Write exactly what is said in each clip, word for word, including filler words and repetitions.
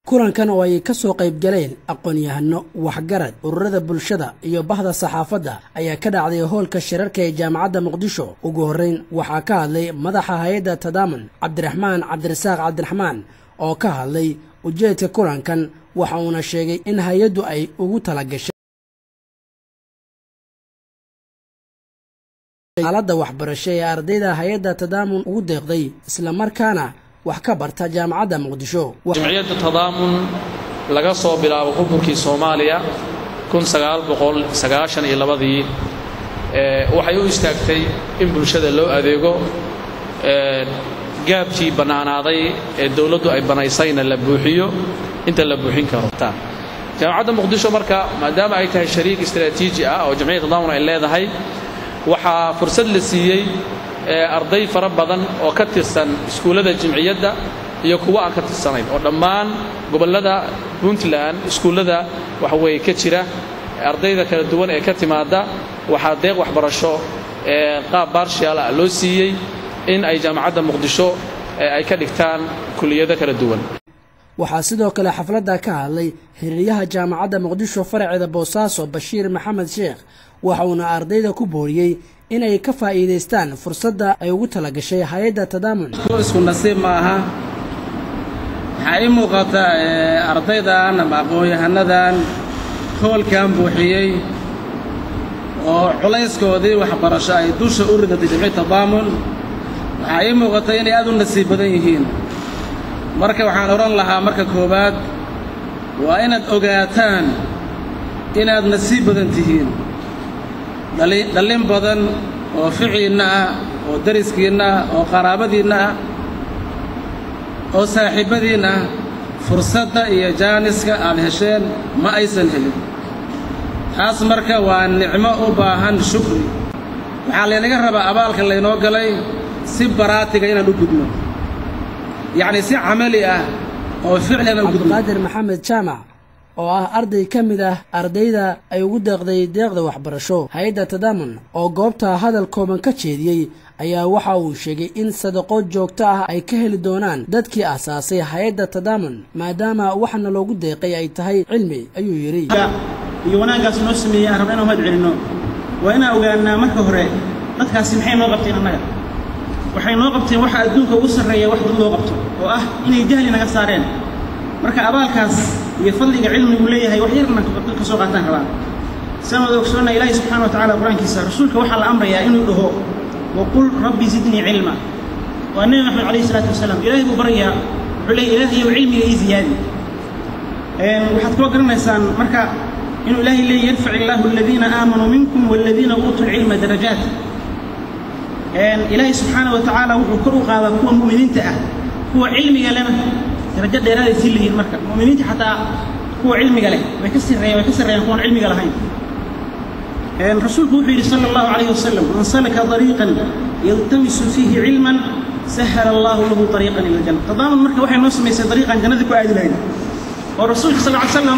kulankan oo ay ka soo qayb galeen aqoon-yahano waxgarad ururada bulshada iyo bahda saxaafadda ayaa ka dhacday hoolka shirarka ee jaamacadda Muqdisho. ugu horeyn waxaa ka hadlay madaxa hay'adda Tadaamun Cabdiraxmaan Cabdirasaaq Cabdiraxmaan oo ka hadlay ujeedka kulankan. waxa uuna sheegay in hay'addu ay ugu talagashay xaaladda waxbarasho ee ardayda hay'adda Tadaamun ugu deeqday isla markaana wax ka barta jaamacadda Muqdisho. jamciyadda Tadaamun laga soo bilaabo xukunkii Soomaaliya kun sagaal boqol sagaashan iyo laba ee waxay u istaagtay in bulshada loo adeego ee gaabkii banaanaaday ee dawladdu ay banaysayna la buuxiyo inta la buuxin karo. jaamacadda Muqdisho marka maadaama ay tahay shariik istiraatiiji ah oo jamciyadda Tadaamun ay leedahay waxaa fursad la siiyay arday fara badan oo ka tirsan iskuulada jamciyadda iyo kuwa aan ka tirsanayn oo dhammaan gobolada Puntland iskuulada waxa way ka jira ardayda kala duwan ee ka timaada waxa deeq waxbarasho ee qaab partial ah loo siiyay in ay jaamacadda Muqdisho ay ka dhigtaan kulliyada kala duwan. waxaa sidoo kale xafladda ka hadlay xiriyaha jaamacadda Muqdisho faraceeda Boosaaso Bashiir Maxamed Sheekh waxa uu ardayda ku booriyay in ay ka faa'iideystaan fursadda ay ugu talagashay hay'adda Tadaamun. isku nasiib ma aha waxay muuqata ardaydan ama aqoon-yahanadan hoolkan buuxiyay oo culayskoodii waxbarasho ay dusha u ridatay jamciyadda Tadaamun waxay muuqata inay aad u nasiib badan yihiin. marka waxaan oran lahaa marka koobaad waa inaad ogaataan inaad nasiib badan tihiin dhalin badan oo ficiina ah oo dariskiina ah oo qaraabadiina ah oo saaxiibadiina ah fursadda iyo jaaniska aad hesheen ma aysan helin. taas marka waa nicmo u baahan shukri. waxaa laynaga rabaa abaalka laynoo galay si baraatiga inaan u gudno yacni si camali ah oo ficlan u gudno. Cabdiqaadir Maxamed Jaamac oo ah arday ka mid ah ardayda ay ugu deeqday deeqda waxbarasho hay'adda Tadaamun oo goobta hadal kooban ka jeediyay ayaa waxa uu sheegay in sadaqo joogto ah ay ka heli doonaan dadkii aasaasay hay'adda Tadaamun maadaama waxna loogu deeqay ay tahay cilmi ayuu yiri. iyo wanaagaas noo sameeyay rabna inaan mahad celino waa inaan ogaanaa marka hore dadkaasi maxay noo qabteen annaga waxay noo qabteen waxa adduunka ugu sarreeya wax dad loo qabto oo ah inay jahli naga saareen. marka abaalkaas iyo fadliga cilmigu leeyahay wax yarna ka soo qaataan rabaa. sanad ogsoona ilaahay subxaanahu wa ta'aala quraankiisa rasuulka waxa la amrayaa inuu dhaho waqul rabbi zidni cilma wa nabi maxamed alayhi salaatu wasalaam ilaahay buu barayaa wuxuu leeyahay ilaahay iyo cilmiga ii ziyaadi. een waxaad ku garanaysaan marka inuu ilaahay leeyahay yarfac illahu alladheena aamanu minkum walladheena utul ilma darajaat. een ilaahay subxaanahu wa ta'aala wuxuu kor u qaadaa kuwa mu'miniinta ah kuwa cilmiga leh درجة ديرادة سيلي المركب مؤمنين حتى هو علمي قاله ويكسر ويكسر يكون علمي قاله هين. الرسول بوحي صلى الله عليه وسلم من سلك طريقا يلتمس فيه علما سهل الله له طريقا إلى الجنة. تضامن المركب واحد نص ميسي طريقا جنة كوادي لهين. والرسول صلى الله عليه وسلم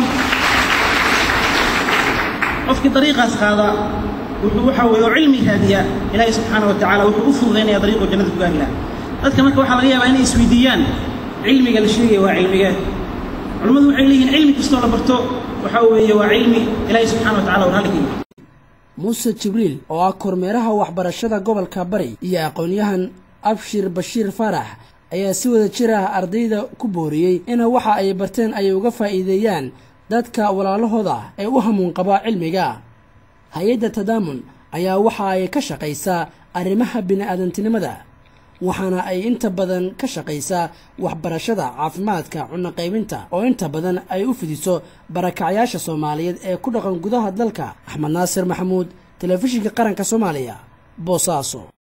وفي طريقة هذا وحوى علمي هذه إلهي سبحانه وتعالى وحوفه ذين طريق جنة كوادي لهين. أذكر مركب واحد لقيه بأني سويديان علمي قال شيء وعلمي علماء وعلميين علمي كستوى لبرتو وحاوي وعلمي إلهي سبحانه وتعالى ورهالك. موسى جبريل oo ah kormeeraha waxbarashada gobolka Bari iyo aqoon-yahan Abshir Bashiir Farax ayaa si wada jir ah ardayda ku booriyay in waxa ay barteen ay uga faa'iideeyaan dadka walaalahooda ee u hamuun qaba cilmiga. hay'adda Tadaamun ayaa waxa ay ka shaqeysaa arrimaha bini'aadantinimada waxaana ay inta badan ka shaqeysaa waxbarashada caafimaadka cunno qaybinta oo inta badan ay u fidiso barakacyaasha Soomaaliyeed ee ku dhaqan gudaha dalka. Axmed Naasir Maxamuud, Telefishinka Qaranka Soomaaliya, Boosaaso.